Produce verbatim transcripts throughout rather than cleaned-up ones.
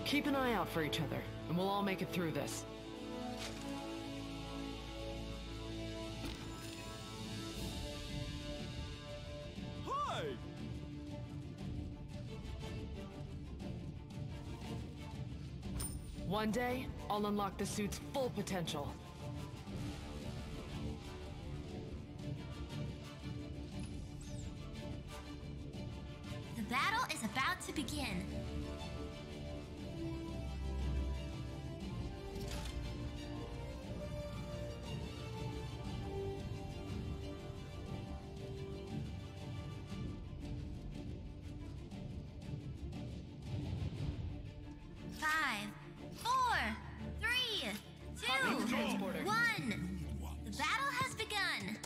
Keep an eye out for each other, and we'll all make it through this. Hi! One day, I'll unlock the suit's full potential. The battle is about to begin. Five, four, three, two, one. The battle has begun.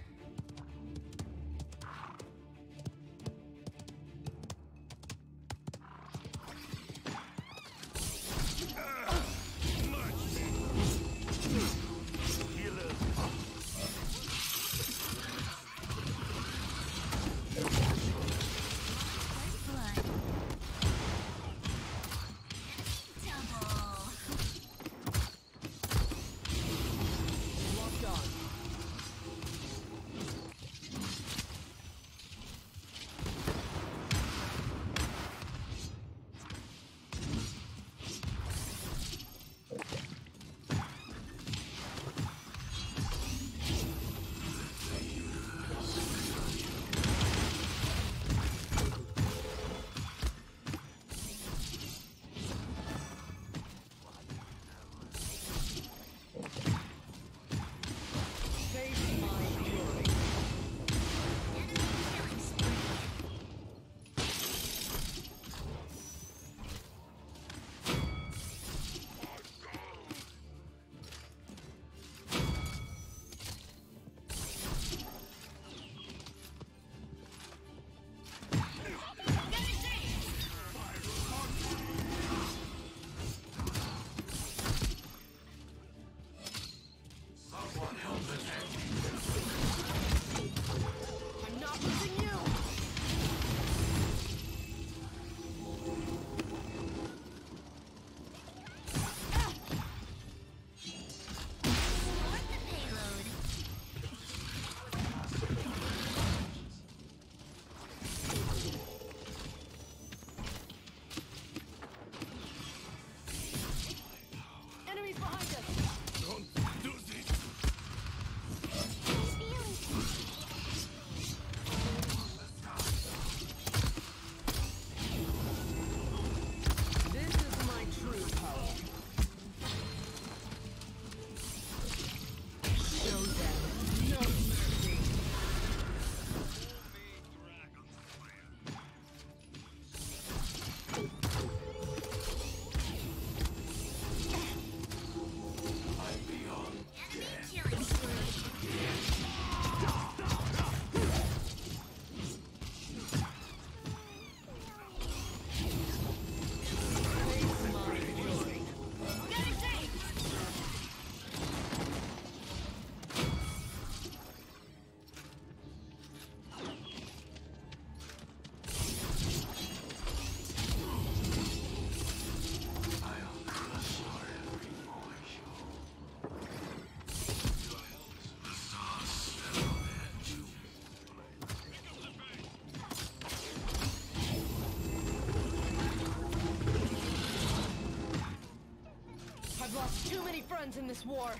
Too many friends in this war.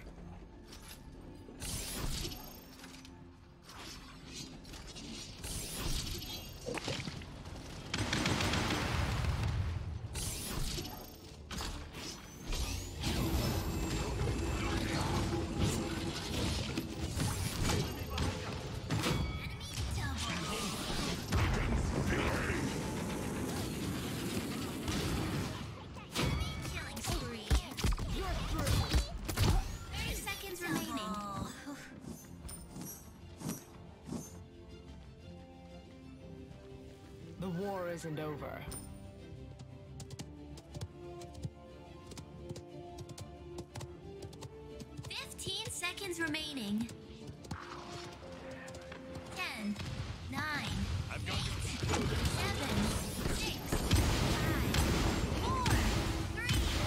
The war isn't over. Fifteen seconds remaining. Ten, nine, eight, seven, six, five, four, three,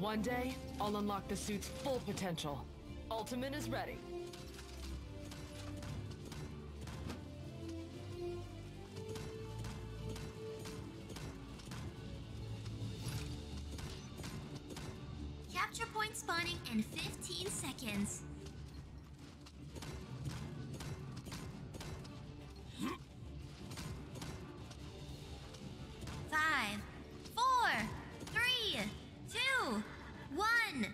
One day, I'll unlock the suit's full potential. Ultimate is ready. Capture point spawning in fifteen seconds. Five, four, three, two, one.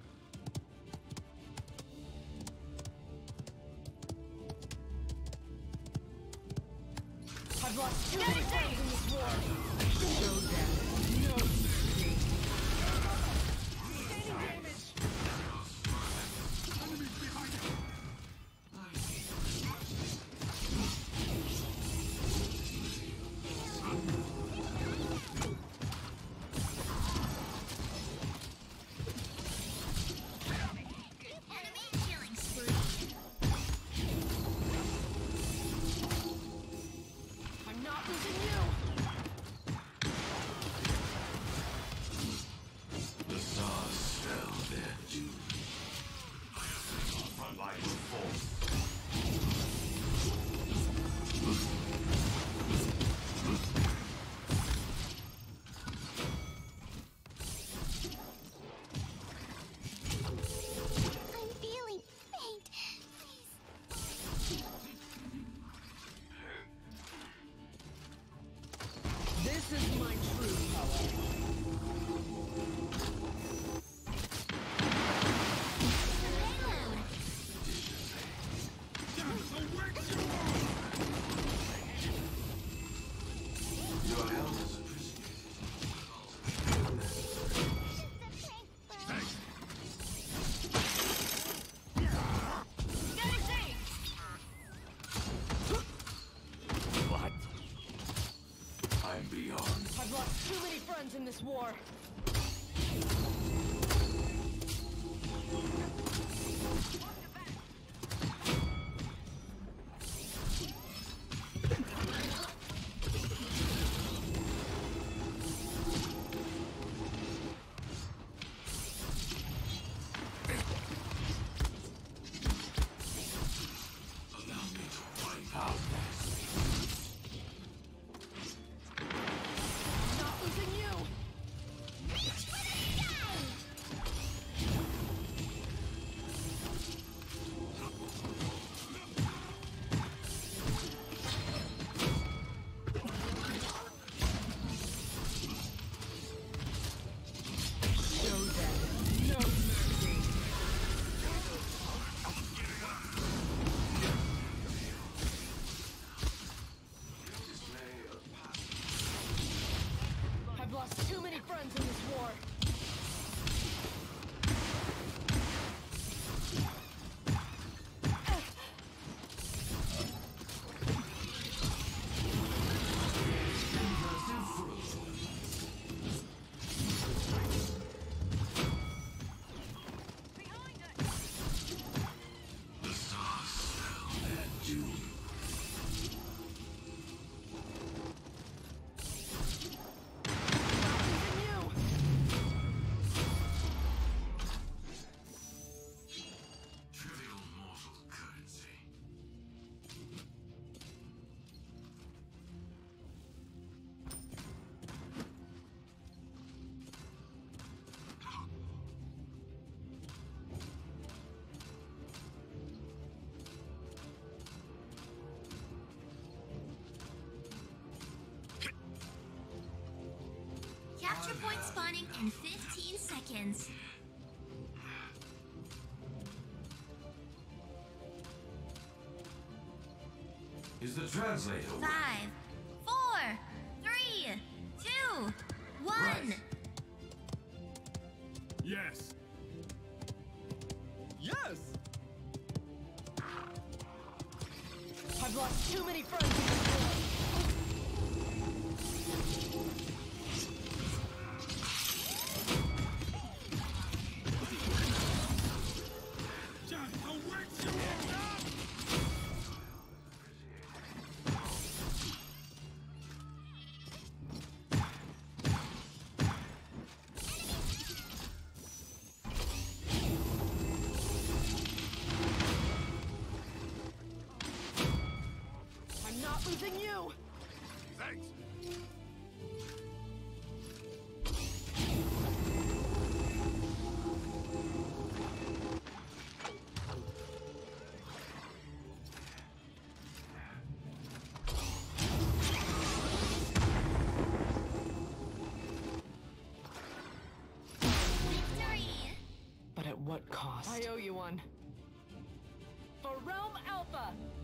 I've lost too many friends in this war. Show them no mercy. Sustaining damage. Enemies behind you! Enemy killing spree. I'm not losing you. The stars spell their doom. Front line will fall. I'm feeling faint. Please. This is my true power. Payload. Your health is appreciated. What? I'm beyond. I've lost too many friends in this war. Allow me to wipe out Not losing you. Show them no mercy. I've lost too many friends in this war. the stars spell their doom. Not losing you. Trivial mortal currency. Capture point spawning in fifteen seconds. Is the translator Five, four, three, two, one. Right. Yes. Yes! I've lost too many friends in this war. Just await you up! losing you! Thanks. Victory! But at what cost? I owe you one. For Realm Alpha!